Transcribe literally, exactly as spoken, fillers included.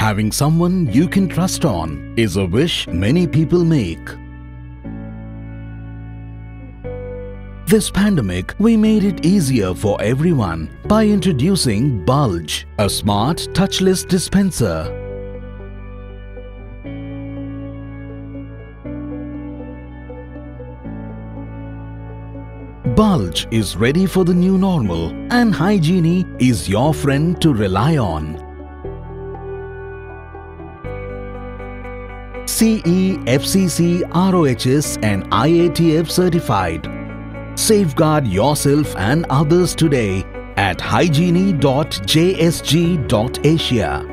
Having someone you can trust on is a wish many people make. This pandemic, we made it easier for everyone by introducing Bulge, a smart touchless dispenser. Bulge is ready for the new normal, and Hi-Genie is your friend to rely on. C E, F C C, R O H S and I A T F certified. Safeguard yourself and others today at hi genie dot j s g dot asia.